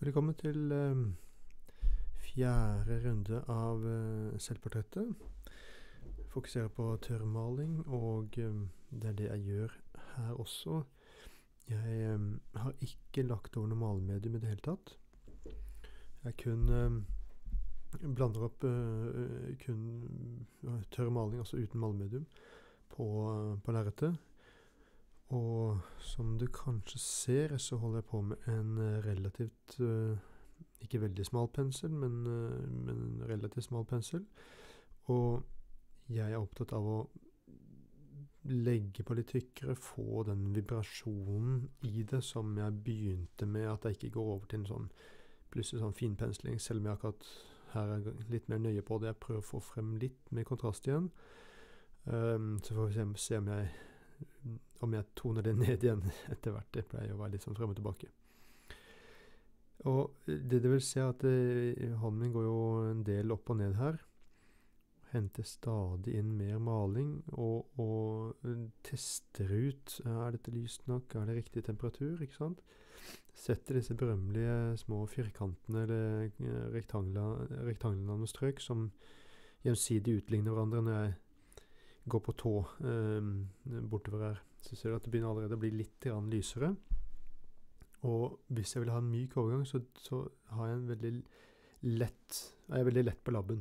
Velkommen til fjerde runde av selvportrettet. Fokuserer på tørrmaling, og det er det jeg gjør her også. Jeg har ikke lagt over noe malemedium i det hele tatt. Jeg kun blander opp kun tørr maling, altså uten malemedium, på lerretet. Og som du kanskje ser, så holder jeg på med en relativt, ikke veldig smal pensel, men en relativt smal pensel. Og jeg er opptatt av å legge på litt tykkere, få den vibrasjonen i det som jeg begynte med, at jeg ikke går over til en sånn plutselig sånn finpensling, selv om jeg akkurat her er litt mer nøye på det. Jeg prøver å få frem litt mer kontrast igjen. Så får vi se om jeg toner det ned igjen etter hvert. Det pleier å være litt sånn frem og tilbake. Og det vil si at hånden min går jo en del opp og ned her. Henter stadig inn mer maling og tester ut, er dette lyst nok, er det riktig temperatur, ikke sant? Setter disse berømmelige små firkantene eller rektanglene av noen strøk som gjensidig utligner hverandre når jeg går på tå bortover her. Så ser du at det begynner allerede å bli litt lysere. Og hvis jeg vil ha en myk overgang, så har jeg er jeg veldig lett på labben.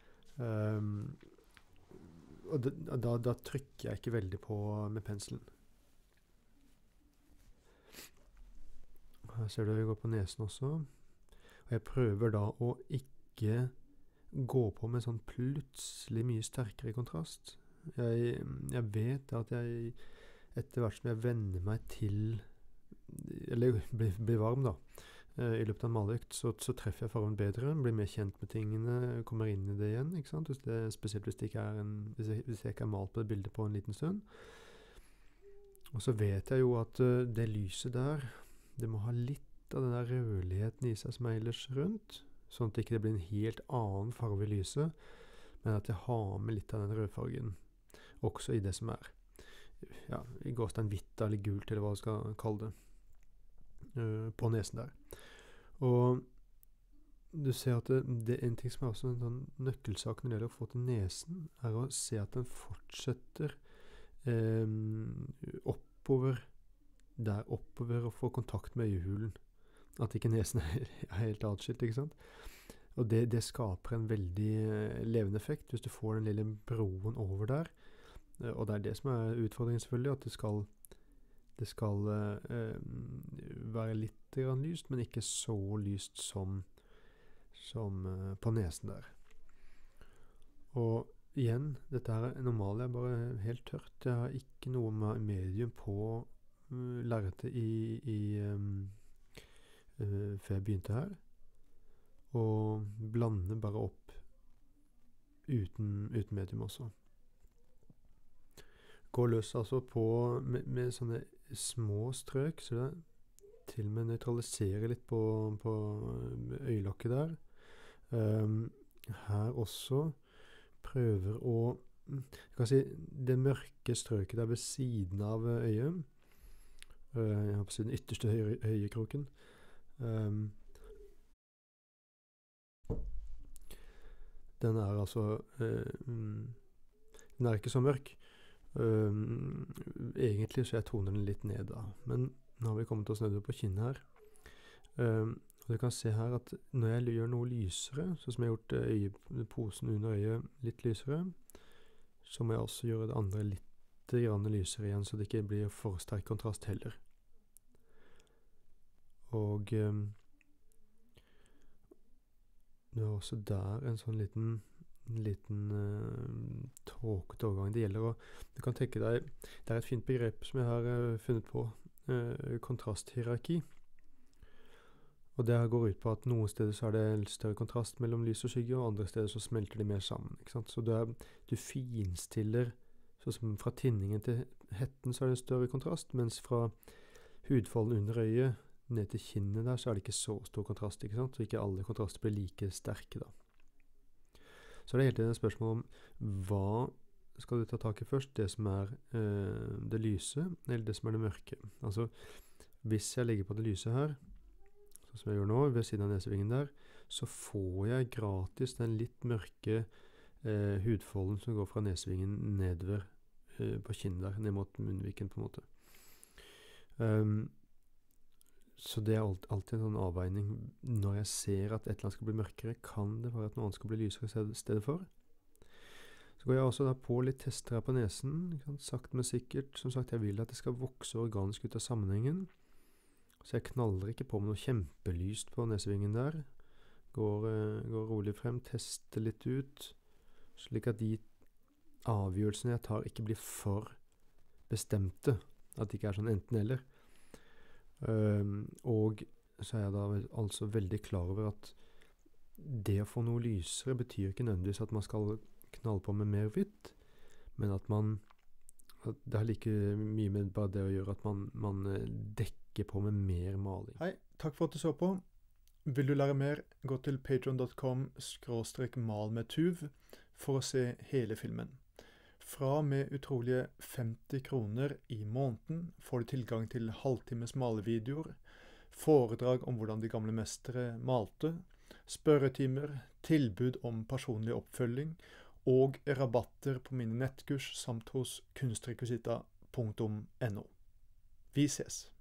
Og da trykker jeg ikke veldig på med penselen. Her ser du jeg går på nesen også. Og jeg prøver da å ikke gå på med sånn plutselig mye sterkere kontrast. Jeg vet at jeg etter hvert som jeg venner meg til, eller blir varm da, i løpet av en maleøkt, så treffer jeg fargen bedre, blir mer kjent med tingene, kommer inn i det igjen, ikke sant? Spesielt hvis jeg ikke er malt på det bildet på en liten stund. Og så vet jeg jo at det lyset der, det må ha litt av den der rødligheten i seg som er ellers rundt, sånn at det ikke blir en helt annen farve i lyset, men at jeg har med litt av den rødfargen, også i det som er, ja, i gåstein hvitt eller gult, eller hva jeg skal kalle det, på nesen der. Og du ser at det er en ting som er også en sånn nøkkelsak når det gjelder å få til nesen, er å se at den fortsetter oppover og få kontakt med øyehulen. At ikke nesen er helt atskilt, ikke sant? Og det skaper en veldig levende effekt hvis du får den lille broen over der. Og det er det som er utfordringen selvfølgelig, at det skal være litt lyst, men ikke så lyst som på nesen der. Og igjen, dette her er normalt, jeg er bare helt tørt. Jeg har ikke noe medium på lerretet før jeg begynte her. Og blander bare opp uten medium også. Går løs altså på med sånne små strøk, så det til og med nøytraliserer litt på øyelokket der. Her også prøver å, jeg kan si, det mørke strøket der ved siden av øyet, jeg har på siden ytterste øyekroken, den er altså, den er ikke så mørk. Egentlig så jeg toner den litt ned da, men nå har vi kommet oss nedover på kinnet her, og du kan se her at når jeg gjør noe lysere, sånn som jeg har gjort posen under øyet litt lysere, så må jeg også gjøre det andre litt lysere igjen, så det ikke blir for sterk kontrast heller. Og det er også der en sånn liten tråkete overgang. Det gjelder du kan tenke deg, det er et fint begrep som jeg har funnet på, kontrasthierarki. Og det går ut på at noen steder så er det større kontrast mellom lys og skygge, og andre steder så smelter de mer sammen, ikke sant? Så du finstiller, sånn som fra tinningen til hetten så er det større kontrast, mens fra hudfolden under øyet ned til kinnet der, så er det ikke så stor kontrast, ikke sant? Så ikke alle kontraster blir like sterke da. Så det er helt et spørsmål om hva skal du ta tak i først, det som er det lyse, eller det som er det mørke. Altså, hvis jeg legger på det lyse her, så som jeg gjør nå, ved siden av nesevingen der, så får jeg gratis den litt mørke hudfolden som går fra nesevingen nedover på kinnet der, ned mot munnviken på en måte. Så det er alltid en sånn avveining. Når jeg ser at et eller annet skal bli mørkere, kan det være at noe annet skal bli lysere i stedet for. Så går jeg også da på litt tester her på nesen, sakte men sikkert. Som sagt, jeg vil at det skal vokse organisk ut av sammenhengen. Så jeg knaller ikke på med noe kjempelyst på nesevingen der. Går rolig frem, tester litt ut, slik at de avgjørelsene jeg tar ikke blir for bestemte. At det ikke er sånn enten eller. Og så er jeg da altså veldig klar over at det å få noe lysere betyr ikke nødvendigvis at man skal knalle på med mer hvitt, men at det har like mye med bare det å gjøre at man dekker på med mer maling. Hei, takk for at du så på. Vil du lære mer, gå til patreon.com/malmedtuv for å se hele filmen. Fra med utrolige 50 kroner i måneden får du tilgang til halvtimes malevideoer, foredrag om hvordan de gamle mestere malte, spørretimer, tilbud om personlig oppfølging og rabatter på mine nettkurs samt hos kunstrekvisita.no. Vi ses!